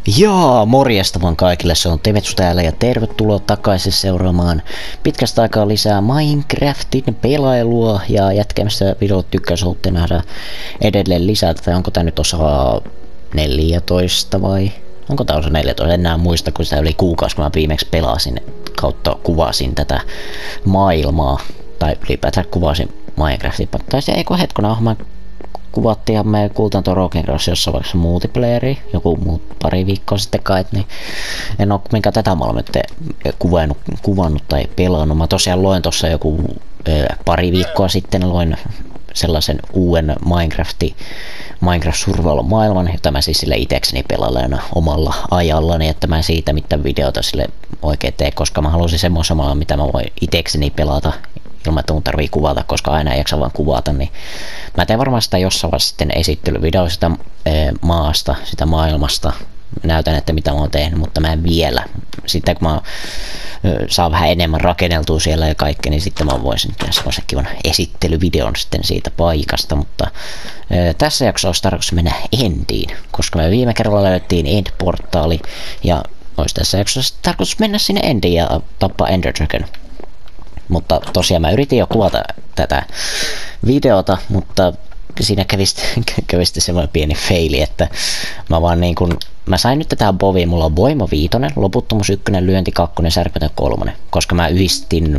Jaa, morjesta vaan kaikille, se on Temetsu täällä ja tervetuloa takaisin seuraamaan pitkästä aikaa lisää Minecraftin pelailua ja jätkämistä videot tykkäys haluatte nähdä edelleen lisää tätä. Onko tää nyt osa 14 vai? Onko tää osa 14? En enää muista, kun sitä oli kuukausi kun mä viimeksi pelasin kautta kuvasin tätä maailmaa tai ylipäätään kuvasin Minecraftin. Tai se eikö hetkona mä kuvattiin me Kultan tuon Rock Cross jossain vaiheessa multiplayeri, joku pari viikkoa sitten kai, niin en oo minkään tätä maailmaa kuvannut tai pelannut. Mä tosiaan loin tossa joku pari viikkoa sitten loin sellaisen uuden Minecraft Survival maailman, jota mä siis sille itekseni pelailen omalla ajallani, että mä siitä mitään videota sille oikein tee, koska mä halusin semmoisen maailman, mitä mä voin itekseni pelata ilman, että mun tarvii kuvata, koska aina ei jaksa vaan kuvata, niin mä teen varmaan sitä jossain vaiheessa sitten esittelyvideo sitä maasta, sitä maailmasta. Näytän, että mitä mä oon tehnyt, mutta mä en vielä. Sitten kun mä saan vähän enemmän rakenneltua siellä ja kaikkea, niin sitten mä voisin tehdä semmoisen kivan esittelyvideon sitten siitä paikasta, mutta tässä jaksossa olisi tarkoitus mennä Endiin, koska me viime kerralla löydettiin End-portaali ja olisi tässä jaksossa tarkoitus mennä sinne Endiin ja tappaa Ender Dragon. Mutta tosiaan mä yritin jo kuvata tätä videota, mutta siinä kävi semmoinen pieni faili, että mä vaan niin kun, mä sain nyt tätä boviin, mulla on voima 5, loputtomuus 1, lyönti 2, särkytön 3, koska mä yhdistin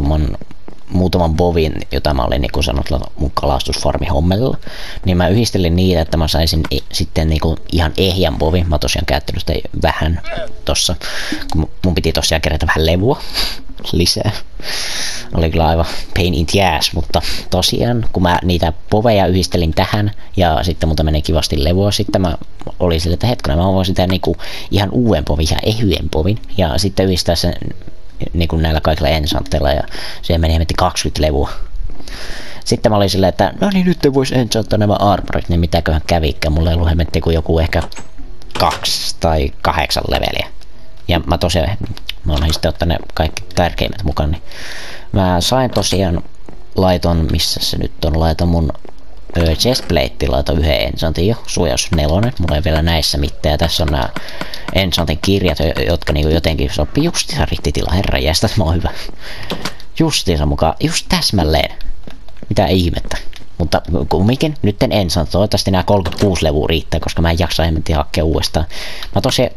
muutaman bovin, jota mä olin niin sanonut mun kalastusfarmihommelilla, niin mä yhdistelin niitä, että mä saisin sitten niin ihan ehjän bovin. Mä tosiaan käyttänyt sitä vähän tossa, kun mun piti tosiaan kerätä vähän levua lisää. Oli kyllä aivan pain in the ass, mutta tosiaan kun mä niitä boveja yhdistelin tähän ja sitten multa menee kivasti levua, sitten mä olin sille, että hetkinen, mä voisin tehdä niinku ihan uuden bovin, ihan ehyen bovin ja sitten yhdistää sen niin kuin näillä kaikilla enchantteilla ja siihen meni hemmetti 20 levua. Sitten mä olin silleen, että no niin nyt vois enchanttaa nämä armorit, niin mitäköhän kävikään. Mulla ei ollut hemmetti kuin joku ehkä 2 tai 8 leveliä. Ja mä tosiaan, mä oon sitten ottanut ne kaikki tärkeimmät mukaan, niin mä sain tosiaan missä se nyt on, laiton mun chestplate, laiton yhden enchantin jo, suojaus 4, mulla ei vielä näissä mitään, ja tässä on nämä enchantin kirjat, jotka niinku jotenkin sopii justiinsa rittitila, herran jästä, mä oon hyvä. Justiinsa mukaan, just täsmälleen. Mitä ihmettä. Mutta kumminkin, nyt en enchant, toivottavasti nämä 36 levua riittää, koska mä en jaksa hemmetin hakea uudestaan. Mä tosiaan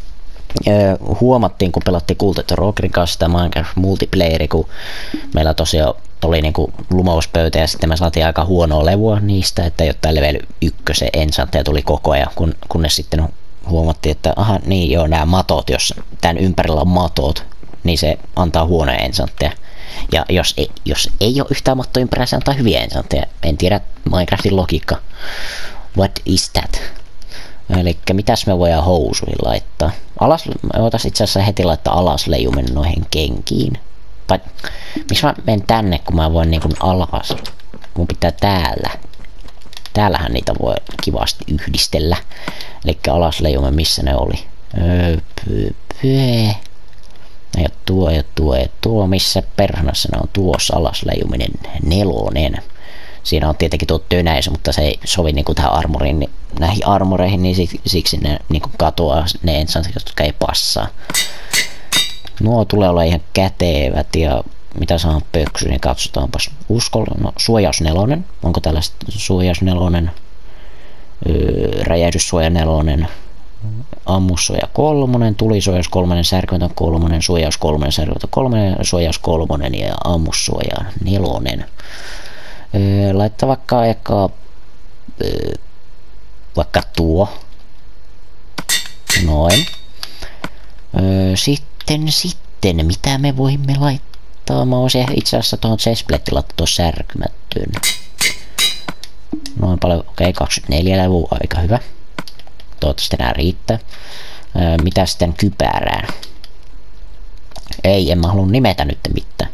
huomattiin, kun pelattiin Kultan Rockin kanssa sitä Minecraft multiplayeri, kun meillä tosiaan oli niinku lumauspöytä ja sitten me saatiin aika huonoa levua niistä, että jotain level 1 enchantteja tuli koko ajan, kunnes sitten huomattiin, että aha, niin joo, nämä matot, jos tämän ympärillä on matot, niin se antaa huonoja enchantteja. Ja jos ei ole yhtään mattoa ympärillä, se antaa hyviä enchantteja. En tiedä Minecraftin logiikka. What is that? Elikkä mitäs me voidaan housuihin laittaa? Me voitais itse asiassa heti laittaa alasleijumen noihin kenkiin. Tai miksi mä menen tänne, kun mä voin niinku alas? Mun pitää täällä. Täällähän niitä voi kivasti yhdistellä. Elikkä alasleijumen, missä ne oli? Ja tuo, missä perhanassa ne on tuossa alasleijuminen 4. Siinä on tietenkin tuo tönäisö, mutta se ei sovi niinku tähän armoriin, niin näihin armoreihin, niin siksi ne niinku katoaa ne enchantit, jotka ei passaa. Nuo tulee olla ihan kätevät ja mitä saan pöksyä, niin katsotaanpas. Suojaus 4. Onko tällaista suojaus 4? Räjähdyssuoja 4. Ammussuoja 3, tulisuojaus 3, särkymätön 3, suojaus 3, särkymätön 3, suojaus 3 ja ammussuoja 4. Laittaa vaikka vaikka tuo. Noin. Sitten mitä me voimme laittaa? Mä voisin itse asiassa tuohon chestplateen laittaa tuon särkymättöön. Noin paljon, okei, 24 levua, aika hyvä. Toivottavasti enää riittää. Mitä sitten kypärään? En mä halua nimetä nyt mitään.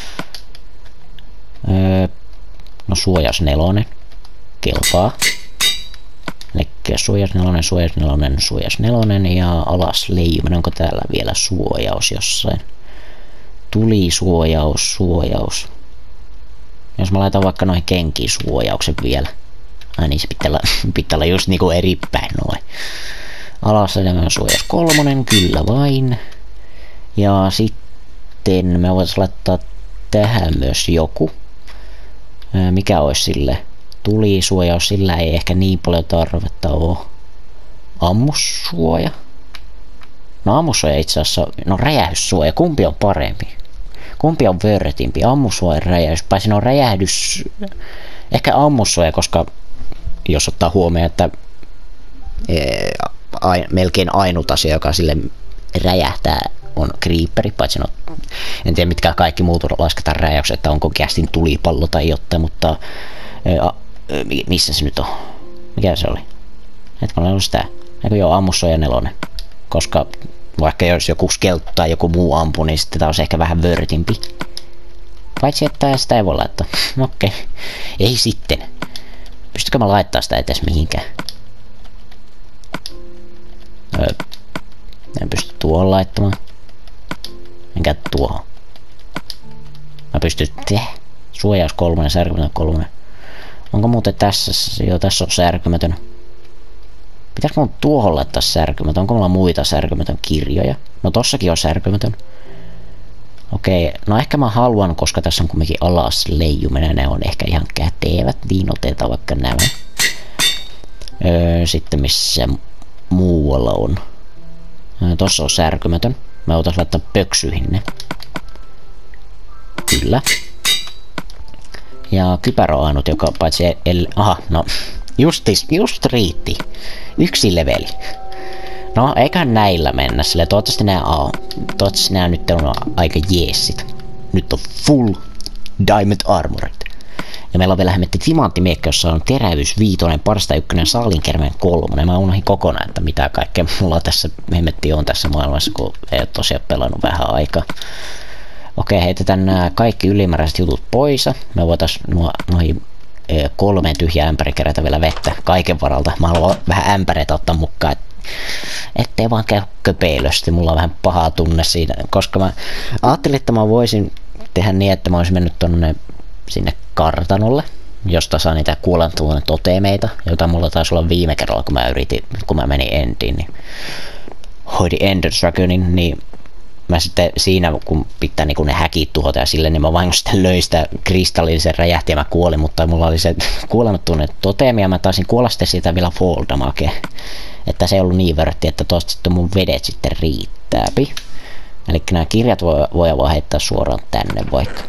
No suojaus 4. Kelpaa. Elikkä suojaus 4, suojaus 4 ja alas leijuminen. Onko täällä vielä suojaus jossain? Suojaus. Jos mä laitan vaikka noihin kenkiin suojauksen vielä. Ai niin, se pitää olla just niinku eri päin noin. Alaselämän suojaus 3, kyllä vain. Ja sitten me voitaisiin laittaa tähän myös joku. Mikä olisi sille? Tulisuojaus, sillä ei ehkä niin paljon tarvetta ole. Ammussuoja? No ammussuoja itse asiassa, no räjähdyssuoja, kumpi on parempi? Kumpi on vörtimpi? Ammussuoja räjähdys, paitsi no räjähdys... Ehkä ammussuoja, koska jos ottaa huomioon, että melkein ainut asia, joka sille räjähtää, on creeperi, paitsi no, en tiedä mitkä kaikki muut lasketaan räjäykset, että onko kästin tulipallo tai jotain, mutta missä se nyt on? Mikä se oli? Hetkinen, on sitä. Eikö joo, ammussuoja 4. Koska vaikka jos joku skelttu tai joku muu ampuu, niin sitten tää on ehkä vähän vörtimpi. Paitsi että sitä ei voi laittaa. Okei. Ei sitten. Pystykö mä laittaa sitä edes mihinkään? En pysty tuohon laittamaan. Enkä tuohon. Mä pystyn... Suojaus 3, särkymätön 3. Onko muuten tässä? Joo, tässä on särkymätön. Pitäisikö mun tuohon laittaa särkymätön? Onko mulla muita särkymätön kirjoja? No tossakin on särkymätön. Okei, no ehkä mä haluan, koska tässä on kumminkin alas leijuminen, ne on ehkä ihan kätevät, niin otetaan vaikka nämä. Sitten missä muualla on. Tossa on särkymätön. Mä otais laittaa pöksyihin ne. Kyllä. Ja kypärä on ainut, joka paitsi aha, no just riitti. 1 leveli. No, eiköhän näillä mennä, sille toivottavasti nää nyt on aika jeesit. Nyt on full diamond armorit. Ja meillä on vielä hemmetti timanttimiekka, jossa on terävyys 5, parsta 1, saalinkermeen 3. Mä unohdin kokonaan, että mitä kaikkea mulla tässä hemmetti on tässä maailmassa, kun ei ole tosiaan pelannut vähän aikaa. Okei, heitetään nämä kaikki ylimääräiset jutut pois. Me voitais noihin 3 tyhjää ämpäri kerätä vielä vettä kaiken varalta. Mä haluan vähän ämpäreitä ottaa mukaan, ettei vaan käy köpeilösti. Mulla on vähän paha tunne siinä, koska mä ajattelin, että mä voisin tehdä niin, että mä olisin mennyt tonne sinne kartanolle, josta saa niitä kuolantuvan totemeita, joita mulla taisi olla viime kerralla, kun mä menin endiin, niin hoidin Ender Dragonin, niin mä sitten siinä, kun pitää niin kun ne häkit tuhota ja sille, niin mä vain sitten löin sitä kristallisen räjähti ja mä kuolin, mutta mulla oli se kuolemattuneet toteemi ja mä taisin kuolla sitten siitä vielä fall damage. Että se ei ollut niin vörtti, että tosta sitten mun vedet sitten riittääpi. Eli nämä kirjat voi vaan heittää suoraan tänne vaikka.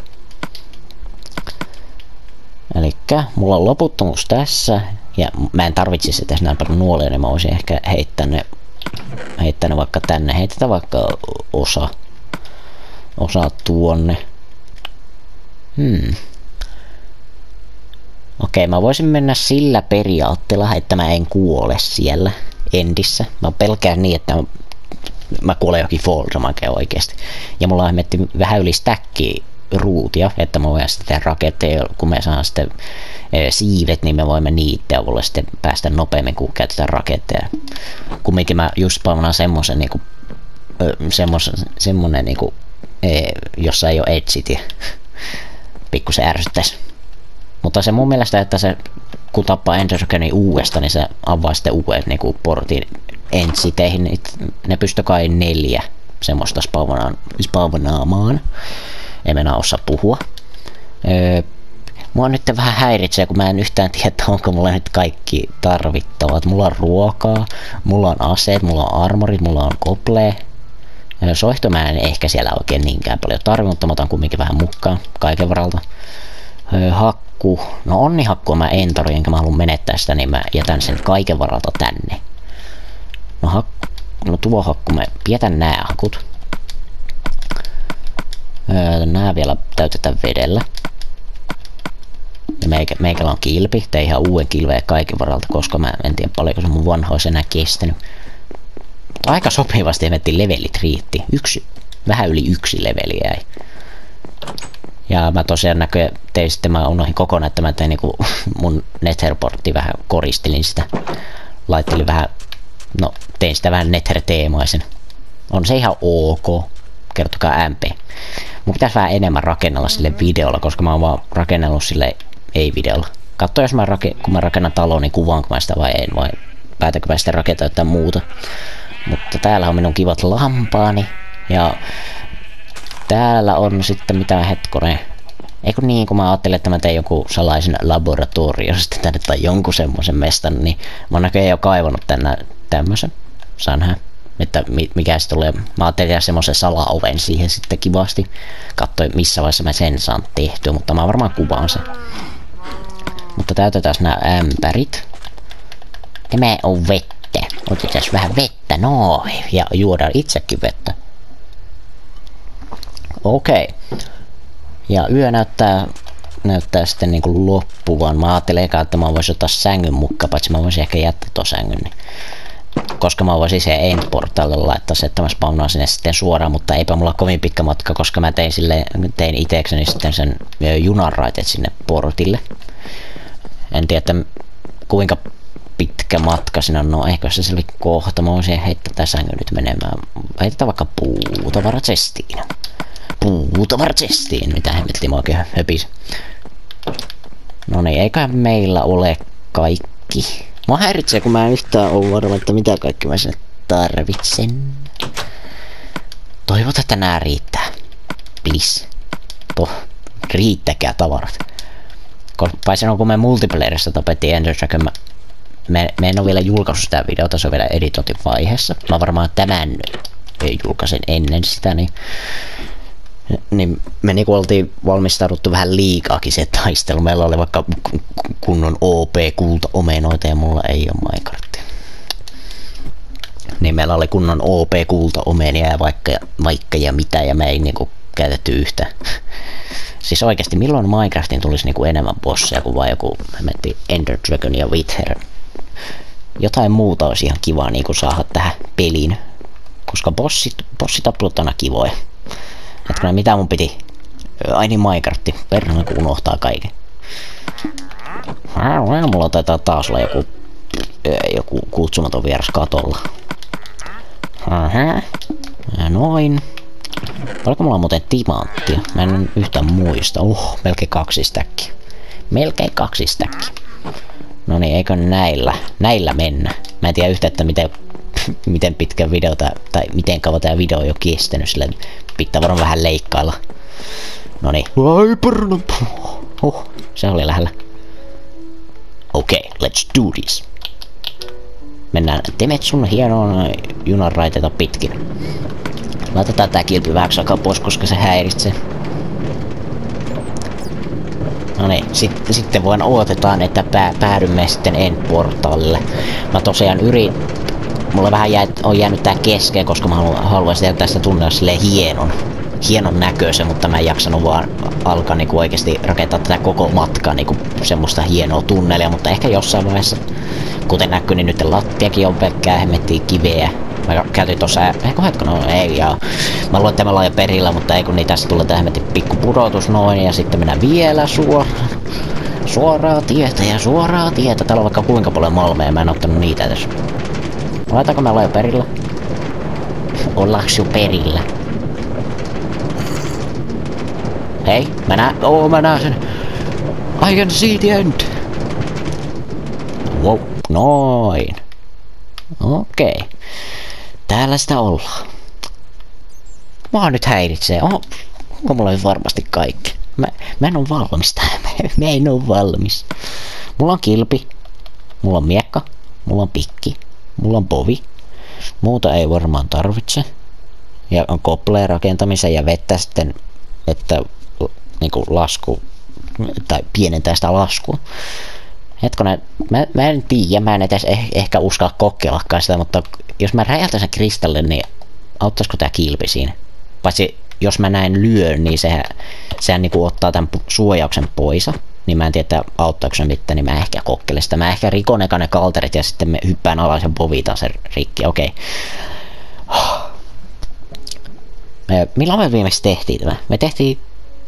Elikkä mulla on loputtomuus tässä. Ja mä en tarvitsisi edes näin paljon nuolia, niin mä voisin ehkä heittää ne vaikka tänne. Heitetään vaikka osa tuonne. Okei, mä voisin mennä sillä periaatteella, että mä en kuole siellä endissä. Mä pelkään niin, että mä kuolen jokin fall damage oikeesti. Ja mulla on vähän yli stackia ruutia, että mä voin sitten tehdä raketteja, kun me saan sitten siivet, niin me voimme niiden avulla sitten päästä nopeammin, kun käytetään raketteja. Kumminkin mä just painaan semmosen niinku, semmonen niinku, jossa ei oo edgeitä. Pikkusen ärsyttäis. Mutta se mun mielestä, että se kun tappaa Ender Dragonin uudesta, niin se avaa sitten uuden niinku portin entiteihin. Niin ne pystyy kai 4 semmoista spawnaamaan. En mennä osaa puhua. Mua nyt vähän häiritsee, kun mä en yhtään tiedä, onko mulla nyt kaikki tarvittavat. Mulla on ruokaa, mulla on aseet, mulla on armorit, mulla on koplee. Soihto mä en ehkä siellä oikein niinkään paljon tarvi, mutta mä otan kumminkin vähän mukaan kaiken varalta. Hakku. No onnihakkua mä en tarvi, enkä mä halua menettää sitä, niin mä jätän sen kaiken varalta tänne. No tuo hakku, mä jätän nää hakut. Nää vielä täytetään vedellä. Ja meikällä on kilpi, tein ihan uuden kilveen kaiken varalta, koska mä en tiedä paljonko se mun vanha olisi enää kestänyt. Aika sopivasti emettiin levelit riitti. Vähän yli 1 leveli jäi. Ja mä tosiaan tein sitten, mä unohdin kokonaan, että mä tein niinku mun netherportti vähän koristelin sitä. Laittelin vähän, no tein sitä vähän nether-teemaisen. On se ihan ok. Kertokaa MP. Mun pitäisi vähän enemmän rakennella sille videolla, koska mä oon vaan rakennellut sille ei videolla. Katso jos kun mä rakennan taloa, niin kuvaanko mä sitä vai en, vai päätänkö mä sitten rakentaa jotain muuta. Mutta täällä on minun kivat lampaani. Ja täällä on sitten mitään hetkonen. Eikö niin, kun mä ajattelin, että mä tein joku salaisen laboratorio sitten tänne tai jonkun semmoisen mestan, niin mä oon näköjään jo kaivannut tänne tämmösen. Saan nähdä, että mikä se tulee. Mä ajattelin tehdä semmoisen salaoven siihen sitten kivasti. Katsoin missä vaiheessa mä sen saan tehtyä, mutta mä varmaan kuvaan sen. Mutta täytetään nämä ämpärit. Tämä on vettä. Otetaan vähän vettä, noin. Ja juodaan itsekin vettä. Okei. Ja yö näyttää sitten niinku loppuvan. Mä ajattelin eka, että mä voisin ottaa sängyn mukaan, paitsi mä voisin ehkä jättää ton sängyn. Niin. Koska mä voisin siihen endportalle laittaa se, että mä spawnaan sinne sitten suoraan, mutta eipä mulla kovin pitkä matka, koska mä tein itekseni sitten sen junanraitet sinne portille. En tiedä, että kuinka pitkä matka siinä on. No ehkä se oli kohta. Mä voisin heittää tää sängyn nyt menemään. Heitetään vaikka puutavaratestiin. Puutavaratestiin. Mitä hemmettiin mä oikein höpis. No niin, eiköhän meillä ole kaikki. Mä häiritsee, kun mä en yhtään oo varma, että mitä kaikki mä sinne tarvitsen. Toivotaan, että nää riittää. Please. Riittäkää tavarat. Paitsi on, kun me multiplayerissa tapettiin Ender Dragon, me en oo vielä julkaissut sitä videota, se on vielä editointivaiheessa. Mä varmaan tämän julkaisen ennen sitä, niin me niinku oltiin valmistauduttu vähän liikaakin se taistelu. Meillä oli vaikka kunnon OP-kulta-omenoita ja mulla ei oo Minecartia. Niin meillä oli kunnon OP-kulta-omenia ja vaikka ja mitä, ja me ei niinku käytetty yhtä. Siis oikeesti milloin Minecraftiin tulisi niinku enemmän bosseja kuin vaan joku Ender Dragon ja Wither. Jotain muuta olisi ihan kivaa niinku saada tähän peliin. Koska bossitappelut on aina kivoja. Hetkinen, mitä mun piti? Ai niin, Minecrafti. Perhana kun unohtaa kaiken. Mulla taitaa taas olla joku kutsumaton vieras katolla. Noin. Paljonko mulla on muuten timanttia? Mä en yhtään muista. Melkein 2 stäkkiä. Melkein 2 stäkkiä. No niin, eikö näillä mennä? Mä en tiedä yhtään, että miten pitkä video tai miten kauan tää video on jo kestänyt, sillä pitää varmaan vähän leikkailla. Noniin. Se oli lähellä. Okei, let's do this. Mennään Temetsun hienoon junanraiteita pitkin. Laitetaan tää kilpi vähäksi aikaa pois, koska se häiritsee. No niin, sitten voin odotetaan, että päädymme sitten endportaalille. Mä tosiaan mulla vähän on jäänyt tää kesken, koska mä haluaisin tehdä tästä tunnella silleen hienon näköisen, mutta mä en jaksanut vaan alkaa niinku oikeesti rakentaa tätä koko matkaa niinku semmoista hienoa tunnelia, mutta ehkä jossain vaiheessa, kuten näkyy, niin nyt lattiakin on pelkkää hemmettiin kiveä. Mä käytin tossa, ei jaa. Mä luulen, että mä jo perillä, mutta ei kun niin tässä tulee tää hemmetin pikku pudotus noin, ja sitten mennään vielä suoraa tietä. Täällä on vaikka kuinka paljon malmeja, mä en ottanut niitä tässä. Laitaanko mä jo perillä? Ollaanko jo perillä? Hei, mä näen sen. I can see the end. Wow, noin. Okei. Täällä sitä ollaan. Mua nyt häiritsee. Onko mulla nyt varmasti kaikki? Mä en oo valmis tähän. Mä en oo valmis. Mulla on kilpi. Mulla on miekka. Mulla on pikki. Mulla on povi. Muuta ei varmaan tarvitse. Ja on kopleen rakentamisen ja vettä sitten, että niinku lasku, tai pienentää sitä laskua. Hetkonen, mä en tiedä, mä en edes ehkä uskalla kokeillakaan sitä, mutta jos mä räjäytän sen kristallin, niin auttaisiko tää kilpi siinä? Paitsi jos mä näin lyön, niin sehän niinku ottaa tämän suojauksen pois. Niin mä en tiedä, auttaako se mitään, niin mä ehkä kokkelen sitä. Mä ehkä rikon eka ne kalterit ja sitten me hyppään alas ja povitaan sen rikki, okei. Milloin me viimeksi tehtiin tämä? Me tehtiin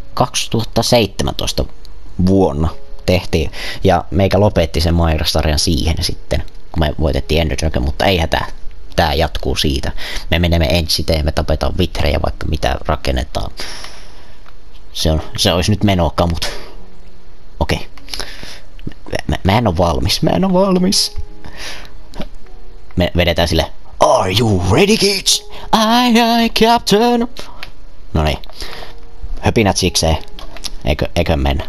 2017 vuonna tehtiin, ja meikä lopetti sen Minecraft-sarjan siihen sitten, kun me voitettiin Ender Dragon, mutta ei hätää. Tää jatkuu siitä. Me menemme ensiteen, me tapetaan vitrejä, vaikka mitä rakennetaan. Se olisi nyt menokamut. Okei. Mä en oo valmis. me vedetään sille Are you ready, kids? Aye, captain. Noniin. Höpinät sikseen. Eikö mennä?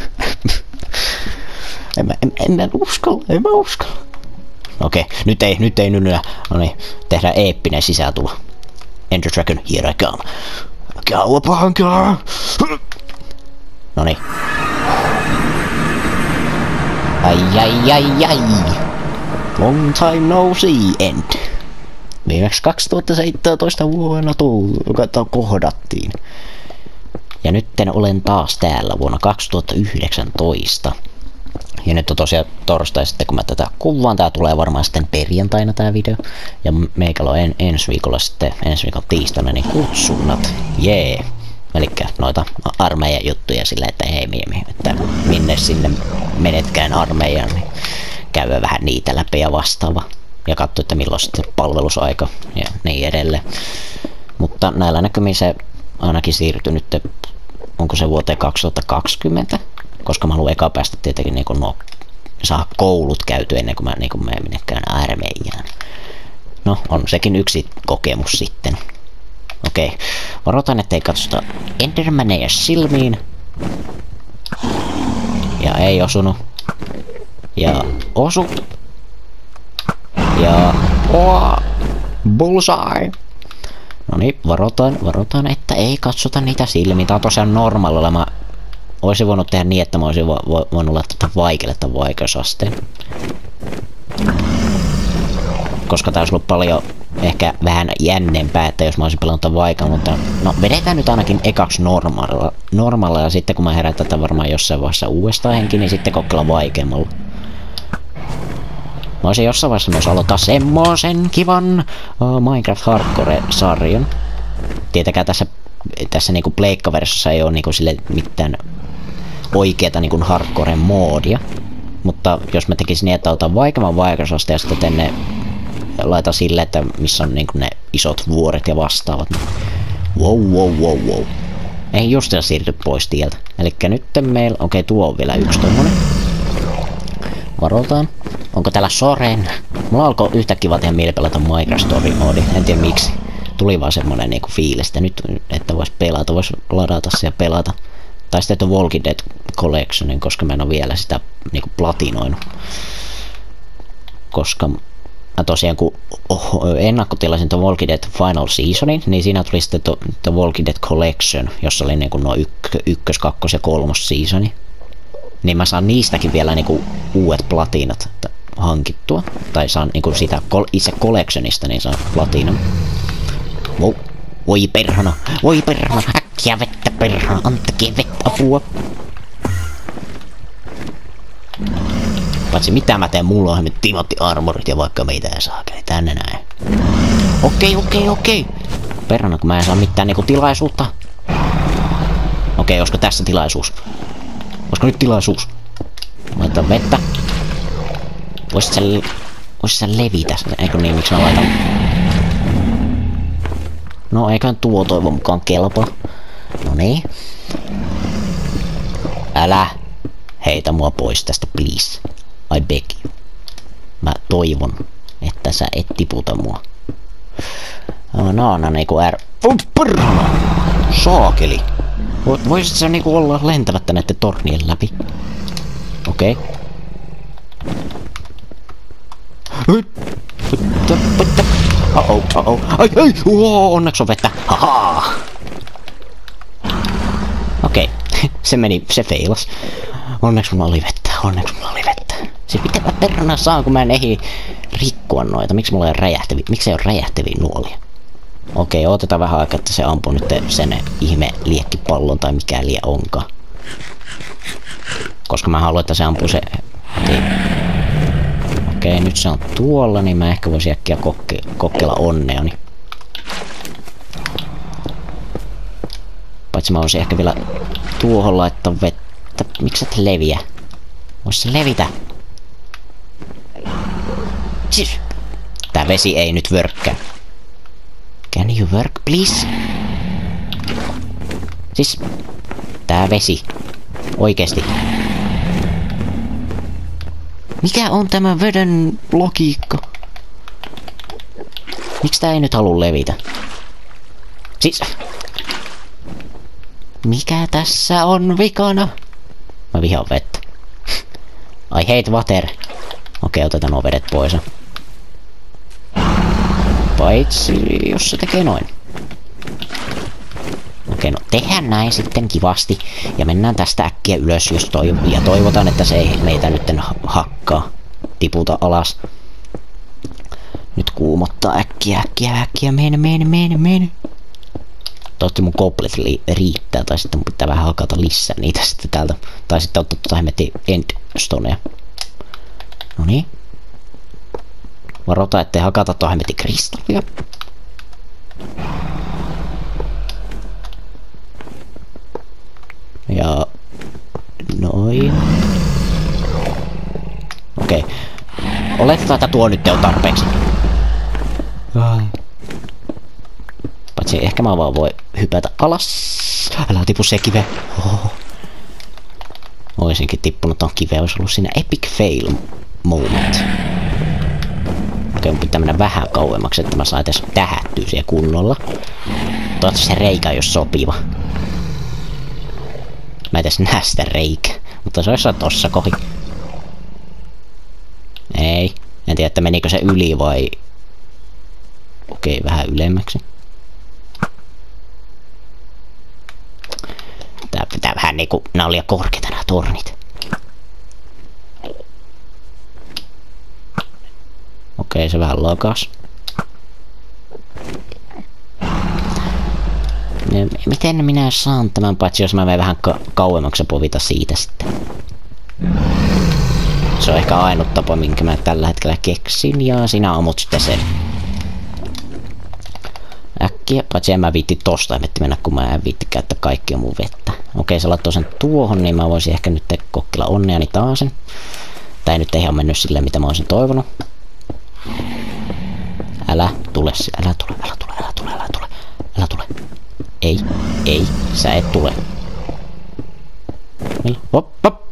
En mä uskalla. Okei, nyt ei nynnyä. Noniin, tehdään eeppinen sisääntulo. Enter Dragon, here I come. Cowabunga! Noniin. Ai. Long time no see end. Viimeksi 2017 vuonna kohdattiin. Ja nytten olen taas täällä vuonna 2019. Ja nyt on tosiaan torstai sitten, kun mä tätä kuvaan. Tää tulee varmaan sitten perjantaina tää video. Ja meikällä on ensi viikolla sitten, ensi viikon tiistaina, niin kutsunnat. Jee. Elikkä noita armeijan juttuja sillä, että hei että minne sinne menetkään armeijaan, niin käydään vähän niitä läpi ja vastaava. Ja katso, että milloin sitten palvelusaika ja niin edelleen. Mutta näillä näkymin se ainakin siirtyi nyt, onko se vuoteen 2020? Koska mä haluan eka päästä tietenkin niin saa koulut käytyä ennen kuin mä niin menen minnekään armeijaan. No, on sekin yksi kokemus sitten. Okei, varoitan, ettei katsota Endermaneja silmiin. Ja ei osunut. Ja osu. Ja bullseye. No niin, varoitan, että ei katsota niitä silmiä. Tää on tosiaan normaalilla. Mä olisin voinut tehdä niin, että mä olisin voinut laittaa vaikealle tämän vaikeusasteen. Koska tää olisi ollut paljon ehkä vähän jännempää, että jos mä olisin pelannut tämän vaikea, mutta no vedetään nyt ainakin ekaksi normaalilla ja sitten kun mä herään tätä varmaan jossain vaiheessa uudestaan henki, niin sitten kokeilla vaikeammalla. Mä olisin jossain vaiheessa myös aloittaa semmosen kivan Minecraft Hardcore-sarjan. Tietenkään tässä niinku pleikkaversiossa ei oo niinku sille mitään oikeeta niinku hardcore-moodia. Mutta jos mä tekisin niin, että otan vaikeamman vaikeusasteen ja sitten tänne laita sille, että missä on niinku ne isot vuoret ja vastaavat. Wow. Ei just siirty pois tieltä. Elikkä nyt meillä, okei, tuo on vielä yksi tommonen. Varotaan. Onko täällä Soren? Mulla alkoi yhtäkkiä vaan tehdä mieli pelata Minecraft Story-moodi. En tiedä miksi. Tuli vaan semmonen niinku fiilistä nyt, että vois pelata, vois ladata se ja pelata. Tai sitten tuon Walking Dead Collectionin, koska mä en oo vielä sitä niinku platinoinut. Koska mä tosiaan kun ennakkotilasin tuon Walking Dead Final Seasonin, niin siinä tuli sitten tuo Walking Dead Collection, jossa oli niinku nuo ykkös, kakkos ja kolmos seasoni. Niin mä saan niistäkin vielä niinku uudet platinat hankittua. Tai saan niinku sitä itse collectionista, niin saan platinan. Wow. Voi perhana, äkkiä vettä perhana, antakaa vettä, apua. Paitsi mitä mä teen, mulla on timanttiarmorit ja vaikka meitä ei saa, tänne näin. Okei. Perhana, kun mä en saa mitään niinku tilaisuutta. Okei, olisiko tässä tilaisuus? Olisiko nyt tilaisuus? Laitetaan vettä. Voisit sä levitä? Eikö niin, miksi mä laitan? No eiköhän tuo toivon mukaan kelpaa. Noniin. Älä heitä mua pois tästä, please. I beg you. Mä toivon, että sä et tiputa mua. No niinku Perhana! Saakeli! Voisit sä niinku olla lentämättä näitten tornien läpi? Okei. Ai, onneksi on vettä. Haha. Okei, se feilas. Onneksi mulla oli vettä. Siis mitä mä perhana saan, kun mä en ehdi rikkoa noita? Miksi ei ole räjähtäviä nuolia? Okei, otetaan vähän aikaa, että se ampuu nyt sen ihme liekkipallon tai mikä liian onkaan. Koska mä haluan, että se ampuu se... Okei, nyt se on tuolla, niin mä ehkä voisin äkkiä kokeilla onneani. Paitsi mä voisin ehkä vielä tuohon laittaa vettä. Miksi et leviä? Vois se levitä? Siis. Tää vesi ei nyt vörkkää. Can you work, please? Siis. Tää vesi. Oikeesti. Mikä on tämä veden logiikka? Miksi tää ei nyt halua levitä? Siis... Mikä tässä on vikana? Mä vihaan vettä. I hate water. Okei, otetaan nuo vedet pois. Paitsi jos se tekee noin. Okei, no tehdään näin sitten kivasti. Ja mennään tästä äkkiä ylös, jos ja toivotaan, että se ei meitä nytten hakkaa. Tiputa alas. Nyt kuumottaa äkkiä. Mene. Toivottavasti mun goblet riittää, tai sitten mun pitää vähän hakata lisää niitä sitten täältä. Tai sitten ottaa tuota hemmetin endstonea. Noniin. Varotaan, ettei hakata tuo hemmetin kristallia. Ja... noin. Okei. Oletetaan, että tuo nyt on tarpeeksi. Paitsi ehkä mä vaan voi hypätä alas. Älä tipu se kive. Oisinkin tippunut ton kiveen, olisi ollut siinä epic fail moment. Okei, mun pitää mennä vähän kauemmaksi, että mä saan edes tähättyä siellä kunnolla. Toivottavasti se reikä ei ole sopiva. Mä edes näe sitä reikää, mutta se olisi tossa kohi. Ei. En tiedä, että menikö se yli vai... Okei, vähän ylemmäksi. Tää pitää vähän niinku... Nää on liian korkeita nää tornit. Okei, se vähän lakas. Miten minä saan tämän, paitsi jos mä menen vähän kauemmaksi povita siitä sitten. Se on ehkä ainut tapa, minkä mä tällä hetkellä keksin, ja sinä ammut sitten sen. Äkkiä, paitsi en mä viitti tosta mennä, kun mä en viitti käyttää kaikkia mun vettä. Okei, se laittoi sen tuohon, niin mä voisin ehkä nyt kokkilla onneani taasen. Tää ei nyt ihan mennyt silleen, mitä mä olisin toivonut. Älä tule. Ei, sä et tule. Hop.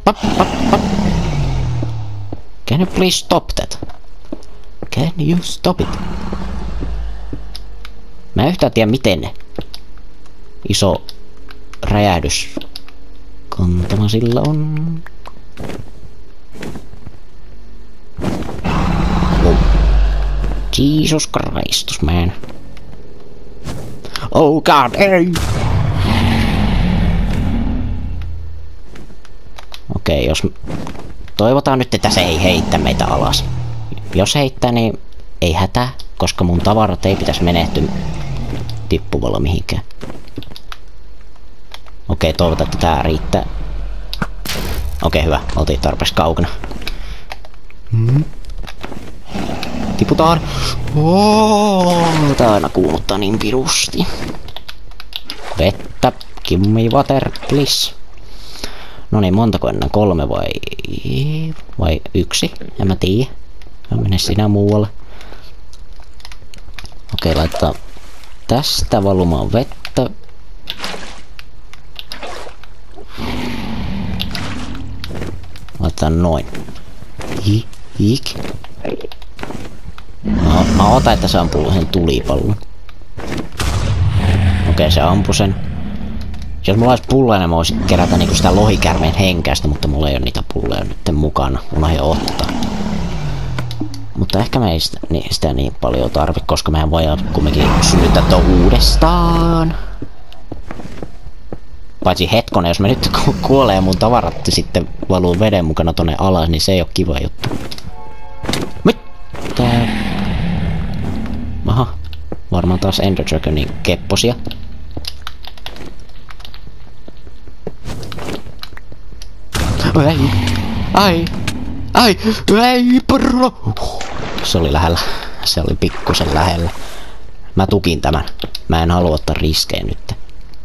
Can you please stop that? Can you stop it? Mä en yhtään tiedä miten iso räjähdys kantama sillä on. Oh. Jesus Christus, man. Oh god, ei! Okei, jos... Toivotaan nyt, että se ei heitä meitä alas. Jos heittää, niin ei hätää, koska mun tavarat ei pitäisi menehtyä tippuvalla mihinkään. Okei, toivotaan, että tää riittää. Okei, hyvä. Oltiin tarpeeksi kaukana. Tiputaan. Tää aina kuuluttaa niin pirusti. Vettä. Give me water, please. No niin, montako ennen? 3 vai 1? En mä tiedä. Mene sinä muualle. Okei, laittaa tästä valumaan vettä. Laitetaan noin. Hik. Mä otan, että se ampuu sen tulipallon. Okei, se ampui sen. Jos mulla olisi pulloja, niin mä voisin kerätä niinku sitä lohikärmeen henkäistä, mutta mulla ei ole niitä pulloja nyt mukana. Unohdin ottaa. Mutta ehkä me ei sitä niin paljon tarvi, koska mehän voidaan kumminkin synnyttää tuon uudestaan. Paitsi hetkonen, jos me nyt kuolee mun tavarat sitten valuu veden mukana tonne alas, niin se ei oo kiva juttu. Mitä? Aha. Varmaan taas Ender Dragonin kepposia. Ei, porro! Se oli lähellä. Se oli pikkusen lähellä. Mä tukin tämän. Mä en halua ottaa riskejä nyt.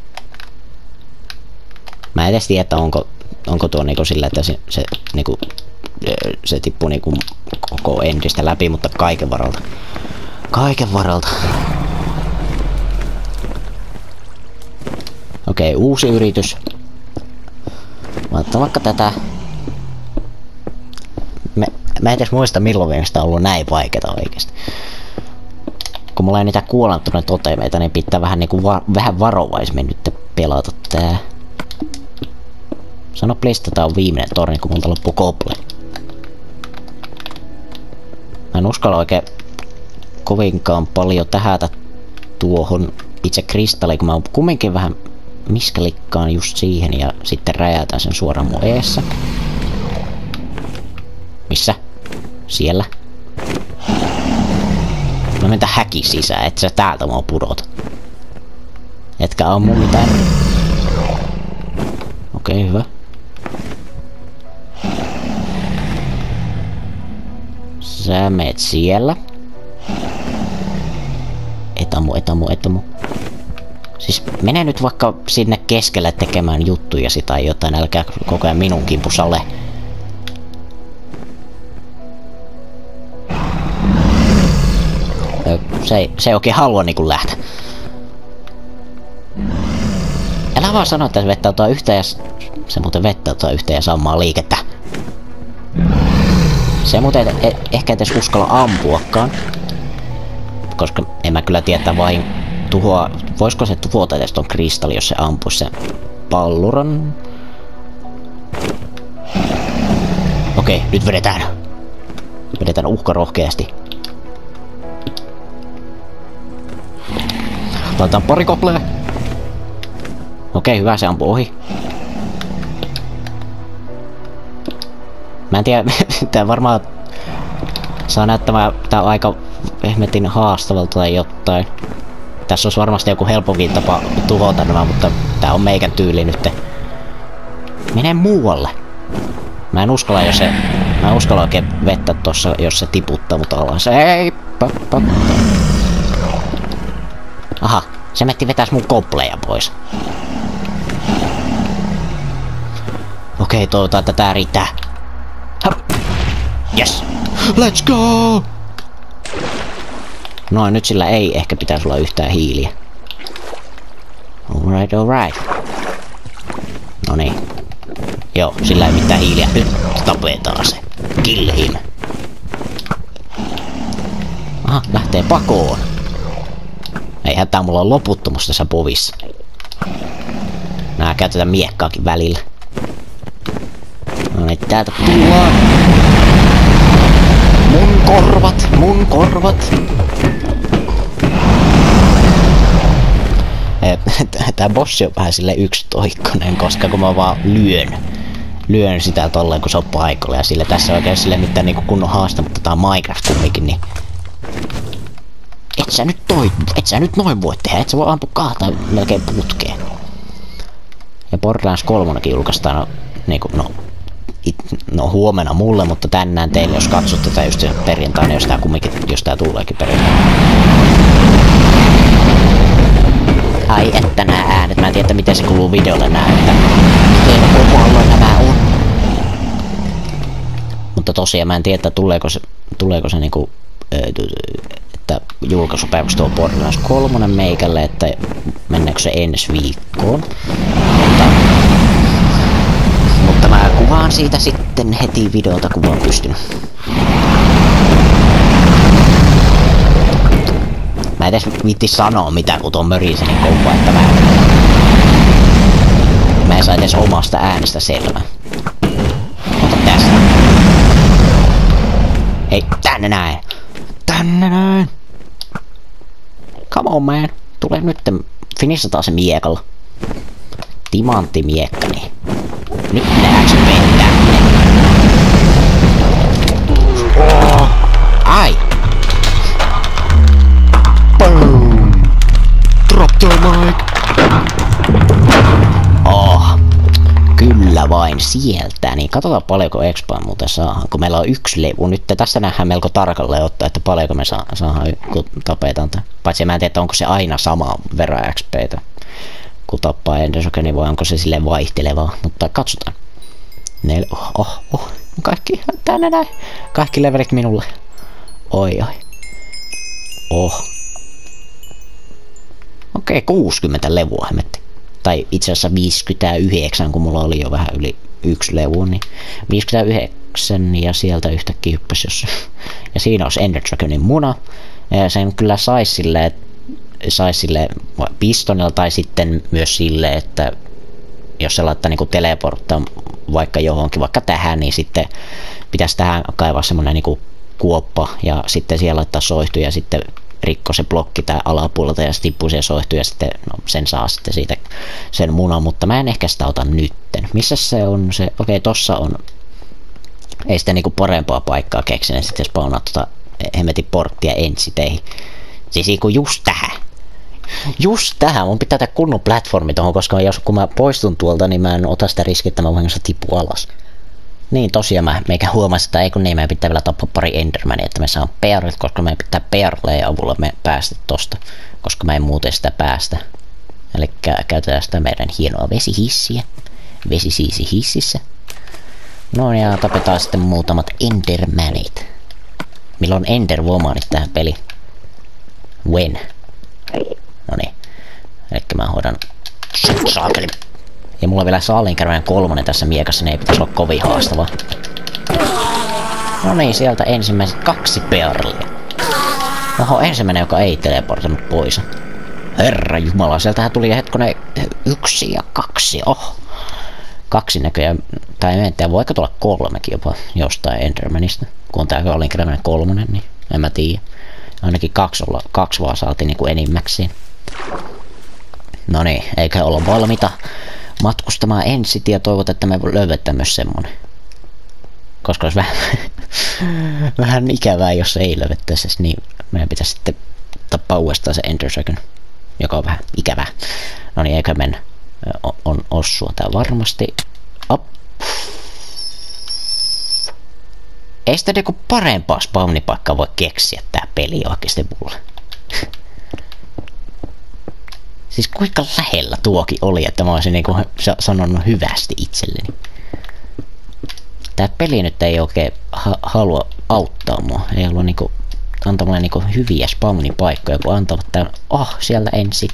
Mä en edes tiedä, että onko tuo niinku sillä, että se niinku... Se tippuu niinku koko endistä läpi, mutta kaiken varalta. Kaiken varalta. Okei, uusi yritys. Mä otan vaikka tätä. Mä en edes muista milloin sitä on ollut näin vaikeeta oikeesti. kun mulla ei niitä kuolantuneita totemeita, niin pitää vähän niinku vähän varovaisemmin nyt pelata tää. Sano please, että tää on viimeinen torni, kun multa loppuu kople. Mä en uskalla oikein kovinkaan paljon tähätä tuohon itse kristalliin, kun mä kumminkin vähän misklikkaan just siihen ja sitten räjäytän sen suoraan mun eessä. Missä? Siellä. Mä menen häkin sisään, et sä täältä mua pudota. Etkä ammu mitään. Okei, hyvä. Sä meet siellä. Etamu. Siis mene nyt vaikka sinne keskelle tekemään juttuja tai jotain, älkää koko ajan minun kimpusalle. Se ei oikein halua niinku lähteä. Älä vaan sano, että se vettautuu yhteen ja... Se muuten vettautuu yhteen ja samaa liikettä. Se muuten ehkä edes uskalla ampuakaan. Koska en mä kyllä tiedä vain tuhoa... Voisiko se tuhota edes ton kristalli, jos se ampuisi sen palluran? Okei, nyt vedetään. Vedetään uhkarohkeasti. Laitetaan pari koplea. Okei, hyvä, se ampuu ohi. Mä en tiedä, tää varmaan saa näyttämään tää aika hemmetin haastavalta tai jotain. Tässä olisi varmasti joku helpompi tapa tuhota nämä, mutta tää on meikän tyyli nyt. Mene muualle. Mä en uskalla oikein vettä tossa, jos se tiputtaa mut alas. Ei! Aha, se metti vetäis mun kopleja pois. Okei, toivotaan, että tää riittää. Yes! Let's go! Noin, nyt sillä ei ehkä pitäisi olla yhtään hiiliä. Alright. Noniin. Joo, sillä ei mitään hiiliä. Nyt tapetaan se. Kill him. Aha, lähtee pakoon. Eihän tää mulla on loputtomuus tässä povissa. Nää käytetään miekkaakin välillä. No niin, täältä tullaan. Mun korvat. Tää bossi on vähän sille yksitoikkonen, koska kun mä vaan lyön sitä tolleen, kun se on paikalla. Ja sille tässä oikein sille mitään niinku kunnon haasta, mutta tää on Minecraft kumminkin, niin... Et sä nyt noin voi tehdä, et sä voi ampua kahta melkein putkeen. Ja Borderlands 3:kin julkaistaan niinku, no huomenna mulle, mutta tänään teille, jos katsotte tätä just perjantaina, jos tää tuleekin perjantaina. Ai että nää äänet, mä en tiedä miten se kuuluu videolle nää, että miten kokoalla nämä on. Mutta tosiaan mä en tiedä, tuleeko se niinku, että julkaisupäiväksi tuo Borderlands 3 meikälle, että mennäänkö se ensi viikkoon. Mutta mä kuvaan siitä sitten heti videolta, kun vaan pystyn. Mä en edes viitti sanoa mitään, kun tuon mörisee niin kovaa, että mä en saa edes omasta äänestä selvää. Ota tästä. Ei, tänne näin. Come on man. Tule nyt. Finissataan se miekalla. Timanttimiekka, niin. Nyt nääks vetää. Oh. Ai. Boom. Drop the mic. Oh. Kyllä vain sieltä. Niin katsotaan paljonko expaa muuten saadaan. Kun meillä on yksi levy. Nyt tässä nähdään melko tarkalleen ottaa, että paljonko me saadaan kun tapetaan. Paitsi mä en tiedä, onko se aina sama verran XPtä. Kun tappaa Enderdragonin, vai onko se silleen vaihtelevaa. Mutta katsotaan. Kaikki tänne näin. Kaikki levelit minulle. Oi. Okei, 60 levua hemmetti. Tai itse asiassa 59, kun mulla oli jo vähän yli yksi levu, niin 59 ja sieltä yhtäkkiä hyppäsi jos. Ja siinä olisi Enderdragonin muna. Ja sen kyllä sais sille pistonilla tai sitten myös sille, että jos se laittaa niinku teleporttaa vaikka johonkin, vaikka tähän, niin sitten pitäisi tähän kaivaa semmonen niinku kuoppa ja sitten siellä laittaa soihtu ja sitten rikko se blokki tää alapuolelta ja sitten tippuu se soihtu ja sitten no, sen saa sitten siitä sen munan, mutta mä en ehkä sitä ota nytten. Missä se on se? Okei, tossa on. Ei sitten niinku parempaa paikkaa keksinyt sitten spawnaa tota hemmetin porttia ensiteihin. Siis niinku just tähän. Just tähän, mun pitää tehdä kunnon platformi tohon, koska kun mä poistun tuolta, niin mä en ota sitä riskiä, että mä vahingossa tippu alas. Niin tosiaan meikä huomasin, että ei kun niin, meidän pitää vielä tappaa pari Endermania, että me saan perlit, koska meidän pitää perleen avulla me päästä tosta, koska mä en muuten sitä päästä. Eli käytetään sitä meidän hienoa vesihissiä. Vesisiisi hississä. No ja tapetaan sitten muutamat Endermanit. Milloin Enderwomanit tähän peliin? When? Noniin. Elikkä mä hoidan saakeli. Ja mulla on vielä Saalinkäärmeen 3 tässä miekassa, niin ei pitäisi olla kovin haastavaa. No niin, sieltä ensimmäiset 2 perlia. Oho, ensimmäinen, joka ei teleportannut pois. Herra jumala, sieltähän tuli hetkonen 1 ja 2. Oh. 2 näköjään, tai en tiedä, voiko tulla 3 jopa jostain Endermanista. Kun on tää Saalinkäärmeen 3, niin en mä tiedä. Ainakin 2 vaan saatiin niinku enimmäksiin. No niin, eikä olla valmiita matkustamaan ensin ja toivot, että me löydetään myös semmonen. Koska olisi vähän ikävää, jos ei löydettäisi, niin meidän pitäisi sitten tappaa uudestaan se Ender Dragon, joka on vähän ikävää. No niin, eikä mennä. On ossua tää varmasti. Op. Ei sitä niinku parempaa spawnipaikkaa voi keksiä tää peli oikeesti mulle. Siis kuinka lähellä tuokin oli, että mä olisin niinku sanonut hyvästi itselleni. Tää peli nyt ei oikein halua auttaa mua. Ei halua niinku antaa mulle niinku hyviä spawnipaikkoja, kun antavat tää. Oh, sieltä ensin.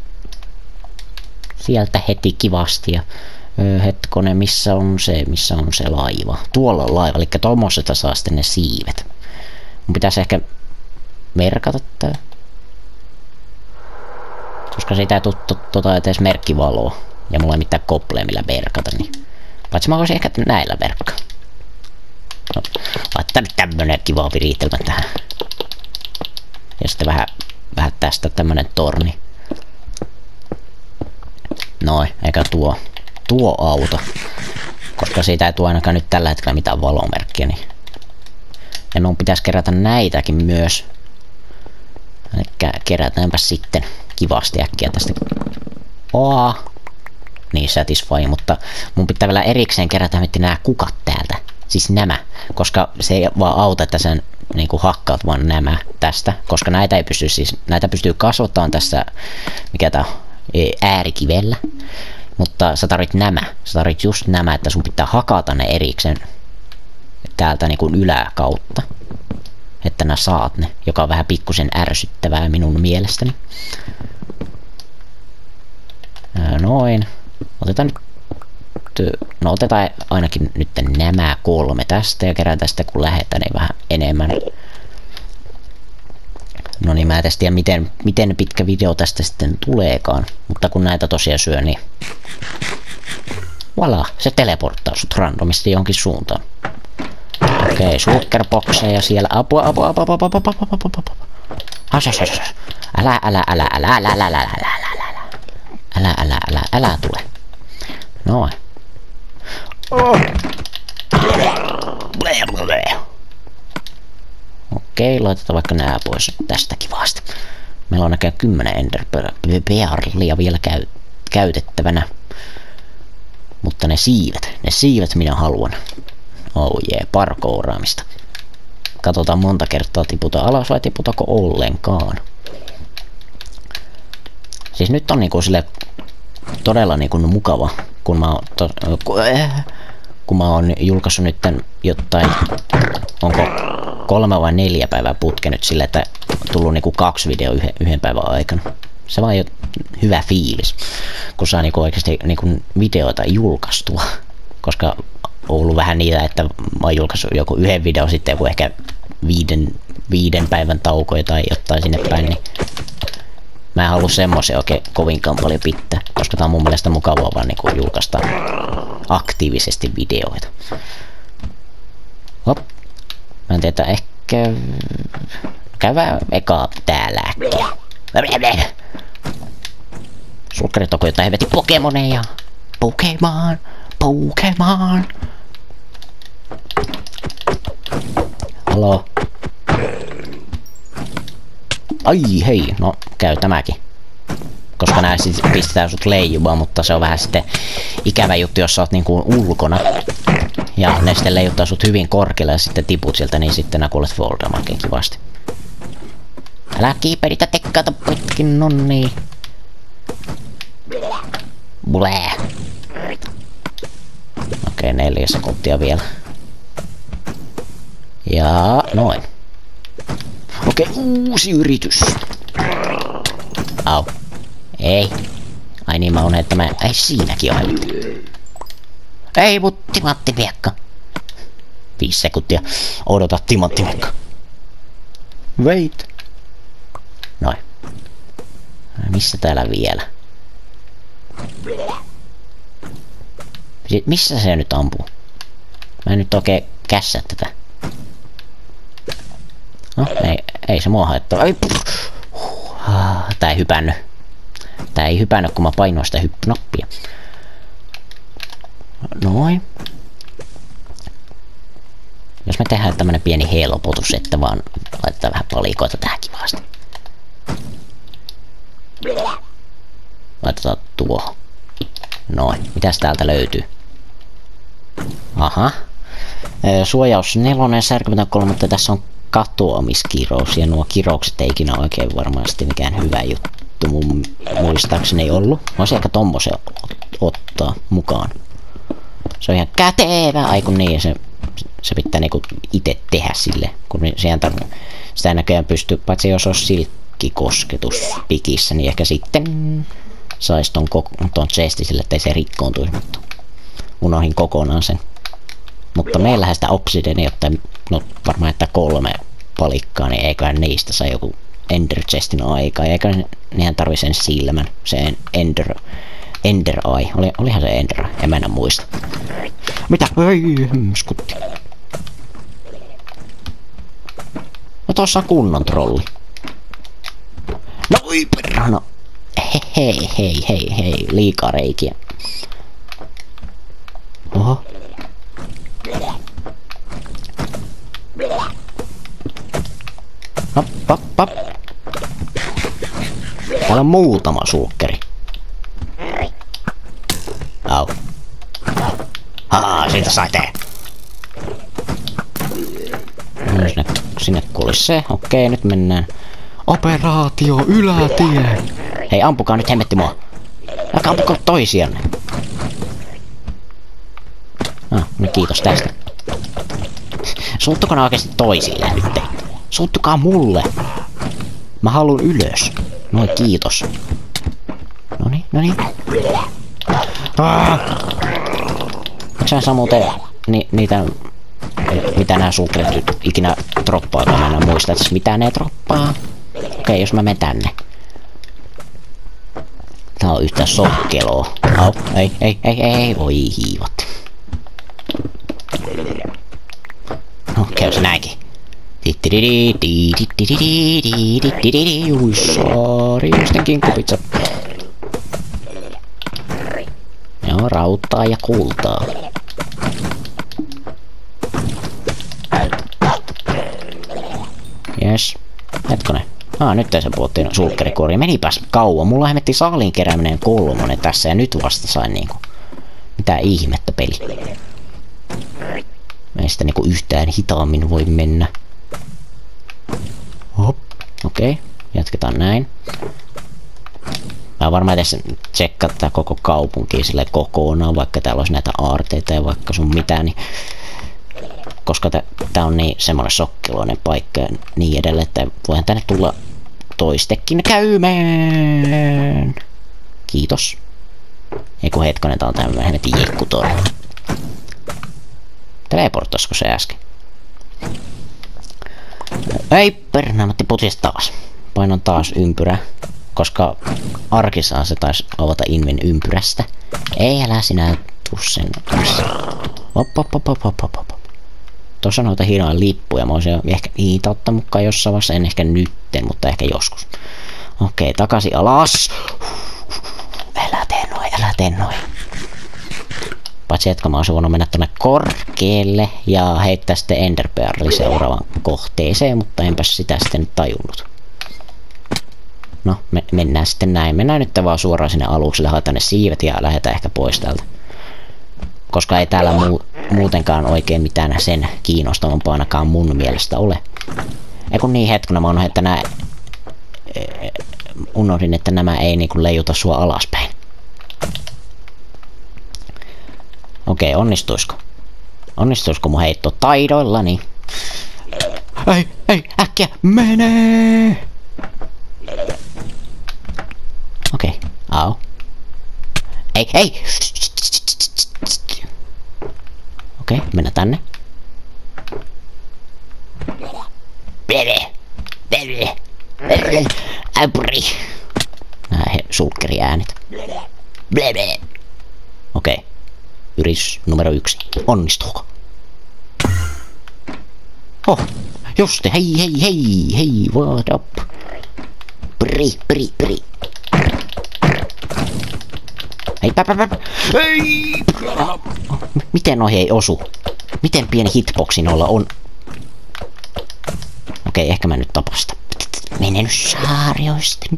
Sieltä heti kivasti ja hetkonen, missä on se laiva? Tuolla on laiva, eli tommosesta saa sitten ne siivet. Mun pitäisi ehkä merkata tää. Koska siitä ei tule edes merkkivaloa. Ja mulla ei mitään kopleja millä merkata, niin. Paitsi mä voisin ehkä näillä verkkaa. No, laittaa nyt tämmönen kiva viriitelmä tähän. Ja sitten vähän tästä tämmönen torni. Noin, eikä tuo auto. Koska siitä ei tule ainakaan nyt tällä hetkellä mitään valomerkkiä, niin. Ja mun pitäisi kerätä näitäkin myös. Elikkä kerätäänpä sitten kivasti äkkiä tästä. Niin satisfying, mutta mun pitää vielä erikseen kerätä nämä kukat täältä. Siis nämä. Koska se ei vaan auta, että sen niinku hakkaat vaan nämä tästä. Koska näitä ei pysty näitä pystyy kasvattamaan tässä, mikä tää on, äärikivellä. Mutta sä tarvit just nämä, että sun pitää hakata ne erikseen täältä niinku yläkautta. Että nää saat ne, joka on vähän pikkusen ärsyttävää minun mielestäni. Noin. Otetaan nyt. No otetaan ainakin nyt nämä 3 tästä ja kerätään sitä kun lähetään niin vähän enemmän. No niin, mä en tiedä miten pitkä video tästä sitten tuleekaan. Mutta kun näitä tosiaan syö, niin. Voilà, se teleporttaa sut randomisti johonkin suuntaan. Okei, shulkerboxeja siellä. Apua. Älä tule. Noin. Okei, laitetaan vaikka nää pois tästä kivasti. Meillä on näköjään 10 enderpearlia vielä käytettävänä. Mutta ne siivet minä haluan. Oh jee, parkooraamista. Katsotaan monta kertaa tiputaan alas vai tiputaanko ollenkaan. Siis nyt on niinku sille todella niinku mukava, kun mä oon julkaissut nyt jotain, onko 3 vai 4 päivää putke nyt sille, että on tullut niinku 2 videoa yhden päivän aikana. Se vaan jo hyvä fiilis, kun saa niinku oikeesti niinku videoita julkaistua, koska on ollut vähän niitä, että mä oon julkaissut joku 1 video sitten joku ehkä 5 päivän taukoja tai jotain sinne päin, niin mä en halua semmosia oikein kovinkaan paljon pitää, koska tää on mun mielestä mukavaa vaan niinku julkaista aktiivisesti videoita. Hop. Mä en tiedä, ehkä käydään eka täällä äkkiä. Sulkkarit onko jotain helvetin pokemoneja? Pokemon! Halo? Ai hei, no käy tämäkin. Koska nää sit pistää sut leijumaan, mutta se on vähän sitten ikävä juttu, jos sä oot niinku ulkona. Ja ne sitten leijuttaa sut hyvin korkealle ja sitten tiput sieltä, niin sitten nää kuulet Voldemortin kivasti. Älä kiiperitä tekkaata pitkin, nonnii. Bulee. Okei, 4 sekuntia vielä. Ja noin. Okei, uusi yritys. Au. Ei. Ai niin, mä unen, että mä... Ei, siinäkin on. Ei, mut timanttimiekka. 5 sekuntia. Odota timanttimiekka. Wait. Noin. Missä täällä vielä? Missä se nyt ampuu? Mä en nyt oikein kässää tätä. No, ei se mua haittaa. Tää ei hypännyt. Tää ei hypännyt, kun mä painoin sitä hyppynappia. Noin. Jos me tehdään tämmönen pieni helpotus, että vaan laitetaan vähän palikoita tähän kivasti. Laitetaan tuohon. Noin. Mitäs täältä löytyy? Aha. Suojaus 4, särkymätön 3, mutta tässä on katoamiskirous. Ja nuo kiroukset ei ikinä oikein varmasti mikään hyvä juttu mun muistaakseni ei ollut. Voisi ehkä tommosen ottaa mukaan. Se on ihan kätevä. Ai kun niin, se pitää niinku itse tehdä sille. Kun sitä ei näköjään pysty, paitsi jos olisi silkkikosketus pikissä, niin ehkä sitten sais ton chesti sille, ettei se rikkoontuisi, mutta unohin kokonaan sen. Mutta meillähän sitä obsidiania, jotta no varmaan että 3 palikkaa, niin eiköhän niistä saa joku ender chestin aikaa. Eiköhän nehän tarvii sen silmän, sen ender eye. Olihan se ender, en mä enää muista. Mitä? Ei, skutti. No tossa on kunnon trolli. No oi perhana. Hei, liikaa reikiä. Oho. Hop. Täällä on muutama sulkkeri. Au. Siitä sai tee. Sinne kuulisi se. Okei, nyt mennään. Operaatio ylätie. Hei, ampukaa nyt hemmetti mua. Älkää ampukaa toisianne. No kiitos tästä. Suuttukaa oikeesti toisille nyt. Suuttukaa mulle. Mä haluun ylös. Noin, kiitos. Noniin. Miksä sä muuten niitä... Mitä nää sulkerit ikinä droppaa, tai mä en muista, että mitä ne droppaa. Okei, jos mä menen tänne. Tää on yhtä sokkeloa. Au, ei, voi hiivat. No, käy se näinkin. Riisten kinkkupizza. Joo, rautaa ja kultaa. Jes. Hetkonen. Nyt se puhuttiin sulkkerikuori. Menipäs kauan. Mulla hemmetti saalin kerääminen 3 tässä ja nyt vasta sain niinku... Mitä ihmettä peli. Meistä niinku yhtään hitaammin voi mennä. Hop. Okei. Jatketaan näin. Mä varmaan edes tsekkaa tätä koko kaupunkia sille kokonaan, vaikka täällä olisi näitä aarteita ja vaikka sun mitään, niin... Koska tää on niin semmonen sokkeloinen paikka ja niin edelleen, että voihan tänne tulla toistekin käymään. Kiitos. Eiku hetkonen, tää on tämmönen hemmetin jekkutorni. Teleporttaisiko se äsken? Ei pernaamatti putis taas. Painan taas ympyrä. Koska arkissaan se taisi avata Invin ympyrästä. Ei älä sinä tuu sen kanssa. Hop. Tuossa on noita hienoja lippuja. Mä voisin ehkä niitä ottaa mukaan jossain vaiheessa. En ehkä nytten, mutta ehkä joskus. Okei, takaisin alas. Älä tee noin. Paitsi että mä olisin voinut mennä tonne korkealle ja heittää sitten Enderpearli seuraavan kohteeseen, mutta enpäs sitä sitten tajunnut. No, mennään sitten näin. Mennään nyt vaan suoraan sinne alukselle, haetaan ne siivet ja lähdetään ehkä pois täältä. Koska ei täällä muutenkaan oikein mitään sen kiinnostavampaa ainakaan mun mielestä ole. Eikun niin hetkona mä unohdin, että unohdin, että nämä ei niinku leijuta sua alaspäin. Okei, onnistuisiko? Onnistuisiko mun heitto taidoillani? Ei, äkkiä menee! Okei, au. Ei! Okei, mennä tänne. Äpri. Nää sulkkeriäänet. Okei. Yritys numero 1. Onnistuuko? Oh, juste, hei, what up? Pri. Hei, Hei! Miten noi ei osu? Miten pieni hitboxi noilla on? Okei, ehkä mä nyt tapasta. Mene nyt saarioisten.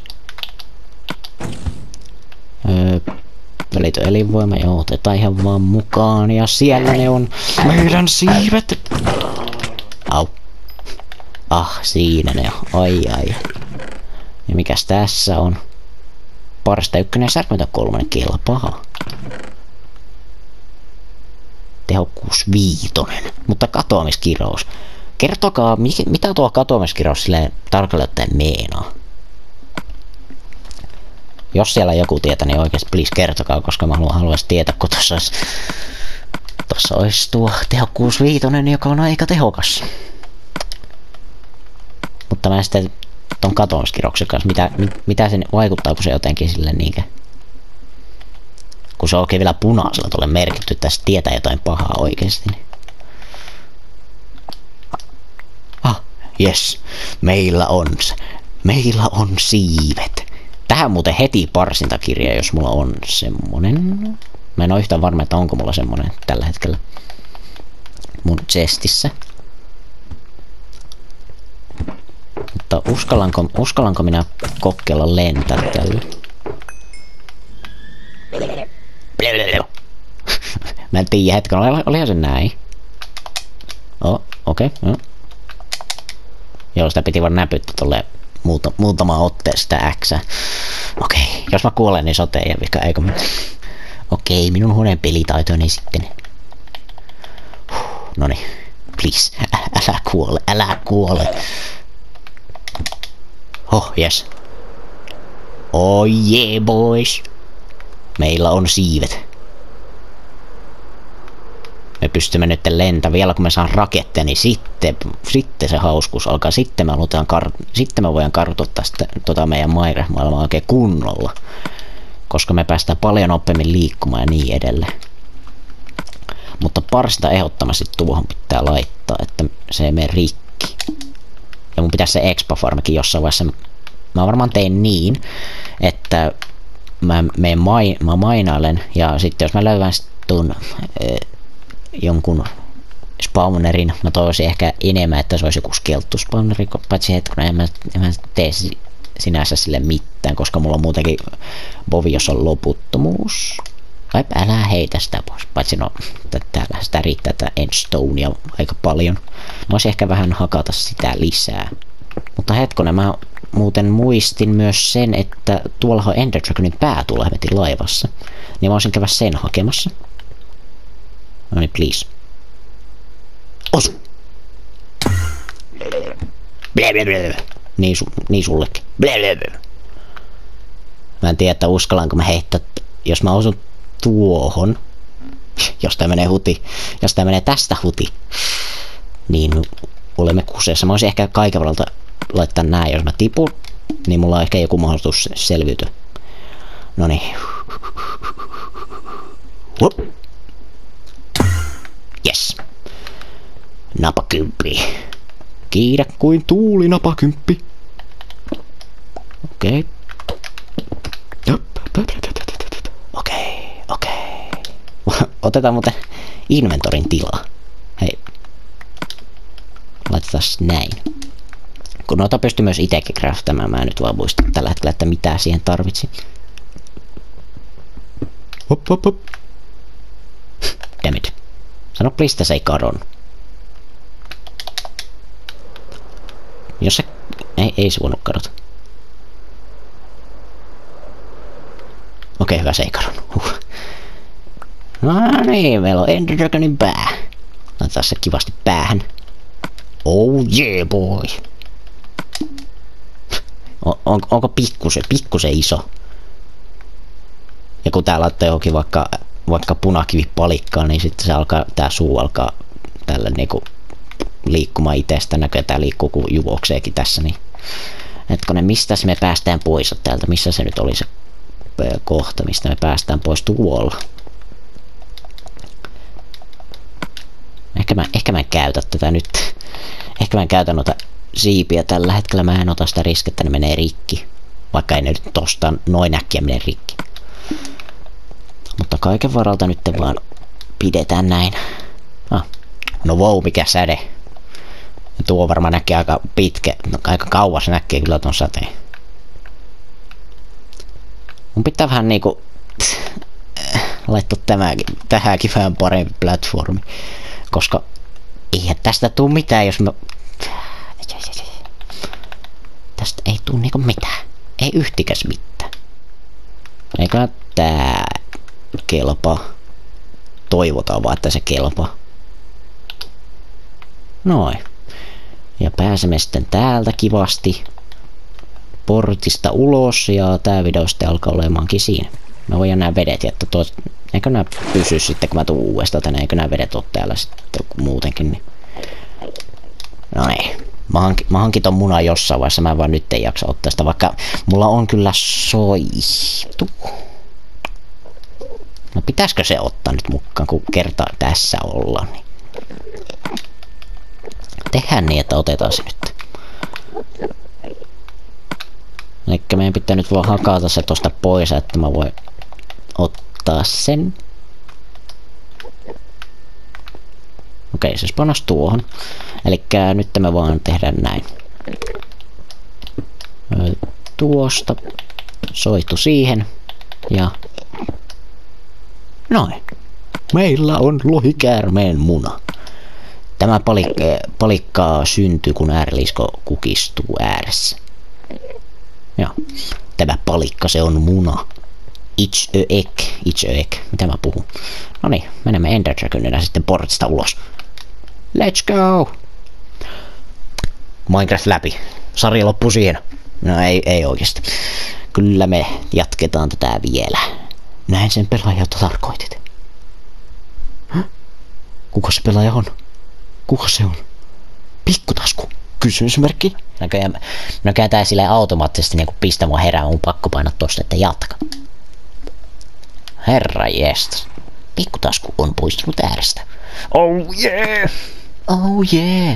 Välitön elinvoima, joo, otetaan ihan vaan mukaan. Ja siellä ne on meidän siivet. Au. Siinä ne on. Ai. Ja mikäs tässä on? Parsta 1 ja särkyntä 3 kielä paha. Tehokkuus 5. Mutta katoamiskirous. Kertokaa, mitä tuo katoamiskirous silleen tarkalleen ottaen meenaa. Jos siellä joku tietää, niin oikeesti please kertokaa, koska mä haluaisin tietää, kun tossa olisi tuo tehokkuus 5, joka on aika tehokas. Mutta mä sitten ton katoamiskirrouksen kanssa, mitä sen vaikuttaa, kun se jotenkin silleen niinkö. Kun se on oikein vielä punaisella tuolle merkitty, että tässä tietää jotain pahaa oikeesti. Yes, meillä on siivet. Tähän muuten heti parsintakirja, jos mulla on semmonen. Mä en oo yhtään varma, että onko mulla semmonen tällä hetkellä mun chestissä. Mutta uskallanko minä kokeilla lentää tällä? Mä en tiedä hetken, olihan se näin. Okei. Joo, sitä piti vaan näpyttää tolle muutama otteen sitä Xää. Okei, jos mä kuolen, niin sote ja vika, eikö? Okei, minun huoneen pelitaitoni sitten. Noniin, please, älä kuole. Yes. Oh yeah, boys. Meillä on siivet. Me pystymme nyt lentämään. Vielä kun me saan raketteja, niin sitten se hauskuus alkaa. Sitten me voidaan kartoittaa sitä, meidän Minecraft-maailmaa oikein kunnolla. Koska me päästään paljon nopeammin liikkumaan ja niin edelleen. Mutta parsta ehdottomasti tuohon pitää laittaa, että se ei mene rikki. Ja mun pitäisi se expa-farmikin jossain vaiheessa. Mä varmaan tein niin, että mä mainailen ja sitten jos mä löydän tuon jonkun spawnerin, mä toivoisin ehkä enemmän, että se olisi joku skelttuspawneri, paitsi hetkinen, en mä tee sinänsä sille mitään, koska mulla on muutenkin Boviossa on loputtomuus. Vai älä heitä sitä pois, paitsi no täällä sitä riittää tätä endstonea aika paljon. Mä voisin ehkä vähän hakata sitä lisää. Mutta hetkonen, mä muuten muistin myös sen, että tuolla on Ender Dragonin pää tuolla hemmetin laivassa. Niin mä voisin käydä sen hakemassa. No niin, please. Osu! Niin sullekin. Mä en tiedä, että uskallanko mä heittää, jos mä osun tuohon. Jos tää menee huti. Jos tää menee tästä huti. Niin olemme kuseessa. Mä voisin ehkä kaiken varalta laittaa nää, jos mä tipun, niin mulla on ehkä joku mahdollisuus selviytyä. Noniin. Hup. Yes. Napakymppi. Kiidä kuin tuuli napakymppi. Okei. Okei. Otetaan muuten inventorin tilaa. Hei. Laitetaan näin. Kun noita pystyy myös itekin craftamaan, mä en nyt vaan muista tällä hetkellä, että mitä siihen tarvitsin. Hop. Dammit. Sano please, että se ei kadon. Jos se... Ei se voinut kadota. Okei, hyvä, se ei kadonnut. No niin, meillä on Ender Dragonin pää. Laitetaan se kivasti päähän. Oh yeah boy. Onko pikkusen iso? Ja kun tää laittaa johonkin vaikka punakivipalikkaan, niin sitten se alkaa, tää suu alkaa tällä niinku liikkumaan itsestä. Näköjään tää liikkuu kun juokseekin tässä, niin hetkonen, mistä me päästään pois täältä? Missä se nyt oli se kohta, mistä me päästään pois? Tuolla. Ehkä mä en käytä tätä nyt. Ehkä mä en käytä noita siipiä tällä hetkellä. Mä en ota sitä riskiä, että ne menee rikki. Vaikka ei ne nyt tosta noin äkkiä mene rikki. Mutta kaiken varalta nyt vaan pidetään näin. No wow, mikä säde. Ja tuo varmaan näkee aika pitkä. No, aika kauas näkee kyllä ton sateen. Mun pitää vähän niinku laittaa tähänkin vähän parempi platformi. Koska eihän tästä tuu mitään, jos mä... Tästä ei tuu niinku mitään. Ei yhtikäs mitään. Eikö tää kelpaa? Toivotaan vaan, että se kelpaa. Noin. Ja pääsemme sitten täältä kivasti portista ulos, ja tää video sitten alkaa olemaankin siinä. Mä voin nää vedet jättää tuossa. Eikö nää pysy sitten, kun mä tuun uudestaan tänne? Eikö nää vedet oo täällä sitten muutenkin? Niin. No niin. Mä hankin ton munan jossain vaiheessa, mä vaan nyt ei jaksa ottaa sitä, vaikka mulla on kyllä soitu. No pitäisikö se ottaa nyt mukaan, kun kerta tässä ollaan? Niin. Tehdään niin, että otetaan se nyt. Elikkä meidän pitää nyt vaan hakata se tosta pois, että mä voin ottaa sen. Okei, se spanas tuohon. Elikkä nyt me vaan tehdään näin. Tuosta. Soitu siihen. Ja... Noin. Meillä on lohikäärmeen muna. Tämä palikka syntyy, kun äärilisko kukistuu ääressä. Joo. Tämä palikka, se on muna. It's a egg. It's a egg. Mitä mä puhun? Noniin, menemme Ender Dragonina sitten portista ulos. Let's go! Minecraft läpi. Sarja loppuu siihen. No ei oikeesti. Kyllä me jatketaan tätä vielä. Näin sen pelaaja, jota tarkoitit. Kuka se pelaaja on? Kuka se on? Pikkutasku. Kysymysmerkki. Näköjään tää silleen automaattisesti niinku pistä mua herää. Mun pakko painaa tosta, että jatka. Herra jestas. Pikkutasku on poistunut äärestä. Oh yeah! Oh yeah!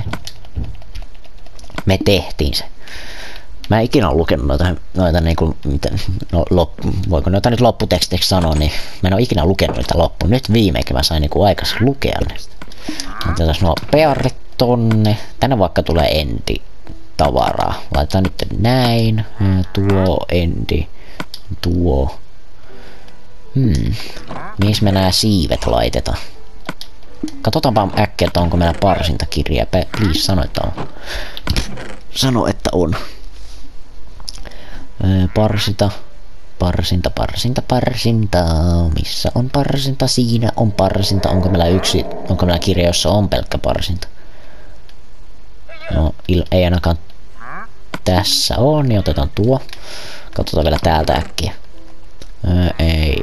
Me tehtiin se. Mä en ikinä ole lukenut noita niinku, voiko noita nyt lopputekstiksi sanoa, niin mä en ole ikinä lukenut noita loppuun. Nyt viimeinkin mä sain niinku aikas lukea ne. Otetaan nuo pearit tonne. Tänne vaikka tulee endi tavaraa. Laitetaan nyt näin. Tuo endi. Tuo. Mihin me nää siivet laitetaan? Katsotaanpa äkkiä, että onko meillä parsintakirjaa. Please, sano, että on. Sano, että on. Parsinta. Missä on parsinta? Siinä on parsinta. Onko meillä kirja, jossa on pelkkä parsinta? No, ei ainakaan tässä on, niin otetaan tuo. Katsotaan vielä täältä äkkiä. Ei.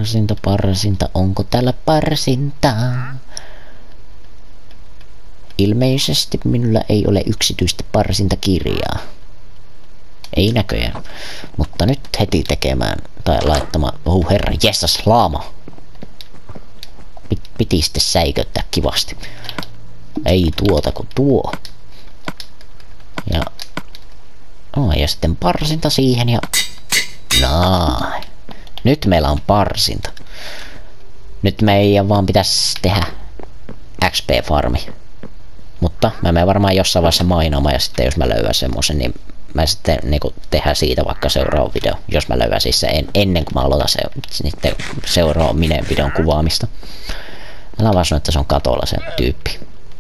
Parsinta, onko täällä parsintaa? Ilmeisesti minulla ei ole yksityistä parsintakirjaa. Ei näköjään. Mutta nyt heti tekemään tai laittamaan. Herra, jessas, laama. Piti sitten säiköttää kivasti. Ei tuota kuin tuo. Ja sitten parsinta siihen ja... Noin. Nyt meillä on parsinta. Nyt meidän vaan pitäisi tehdä XP-farmi. Mutta mä menen varmaan jossain vaiheessa mainaamaan ja sitten jos mä löydän semmosen, niin mä sitten niinku tehdään siitä vaikka seuraava video. Jos mä löydän siis se ennen kuin mä aloitan seuraavan videon kuvaamista. Älä vaan sano, että se on katolla se tyyppi.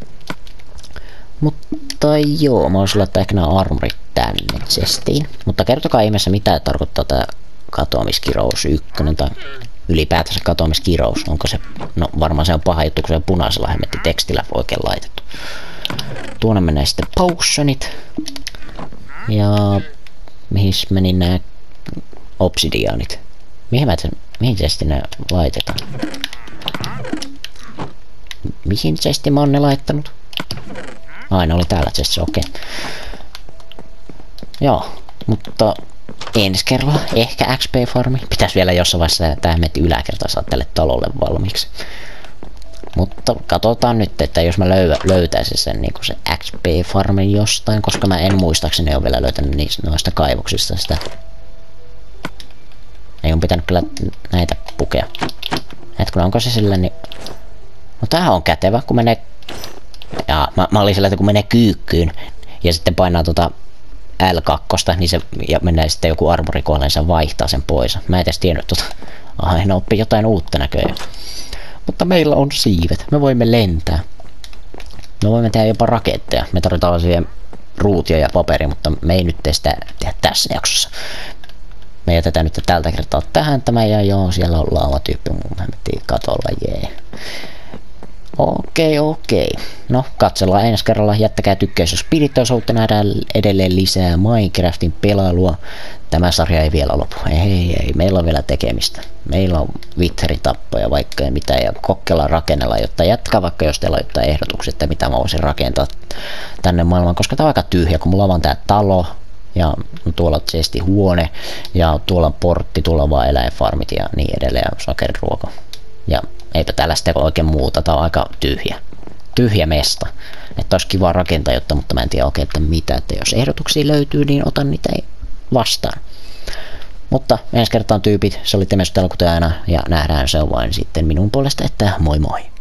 Mutta joo, mä voisin laittaa ehkä nämä armorit tänne chestiin. Mutta kertokaa ihmeessä mitä tarkoittaa tää katoamiskirous 1 tai ylipäätänsä katoamiskirous. Onko se, no varmaan se on paha juttu, kun se on punaisella hemmetti tekstillä oikein laitettu. Tuonne menee sitten potionit. Ja mihin meni nää obsidianit? Mihin chesti ne laitetaan? Mihin chesti mä oon ne laittanut? Aina oli täällä chestissä, okei. Joo, mutta ensi kerralla ehkä XP-farmi. Pitäis vielä jossain vaiheessa tää hemmetti yläkerta saa tälle talolle valmiiksi. Mutta katsotaan nyt, että jos mä löytäisin sen, niin se XP-farmin jostain, koska mä en muistaakseni ole vielä löytänyt noista kaivoksista sitä. Ei on pitänyt kyllä näitä pukea. Hetkinen, onko se sillä niin... No tää on kätevä, kun menee... Jaa, mä olin sillä, että kun menee kyykkyyn ja sitten painaa L2, niin se ja menee sitten joku armorikoille, niin se vaihtaa sen pois. Mä en edes tiennyt aina oppi jotain uutta näköjään. Mutta meillä on siivet. Me voimme lentää. Me voimme tehdä jopa raketteja. Me tarvitaan siihen ruutia ja paperi, mutta me ei nyt sitä tehdä tässä jaksossa. Me jätetään nyt tältä kertaa tähän tämä ja joo, siellä on laavatyyppi mun hemmettiin katolla, jee. Okei. No, katsellaan ensi kerralla. Jättäkää tykkäys, jos piditte, jos haluatte nähdä edelleen lisää Minecraftin pelailua. Tämä sarja ei vielä lopu. Ei, meillä on vielä tekemistä. Meillä on Wither-tappoja vaikka ja mitä ja kokeillaan rakennella, jotta jatkaa vaikka jos teillä on jotain ehdotuksia, että mitä mä voisin rakentaa tänne maailmaan, koska tää on aika tyhjä, kun mulla on vaan tää talo ja tuolla on huone ja tuolla on portti, tuolla on vaan eläinfarmit ja niin edelleen ja sokeriruoka. Ja eipä täällä sitten oikein muuta, tää on aika tyhjä mesta. Että olisi kiva rakentaa jotta, mutta mä en tiedä oikein, että mitä, että jos ehdotuksia löytyy, niin otan niitä vastaan. Mutta ensi kertaan tyypit, se oli Temesut täällä kuten aina, ja nähdään se vain sitten minun puolesta, että moi moi!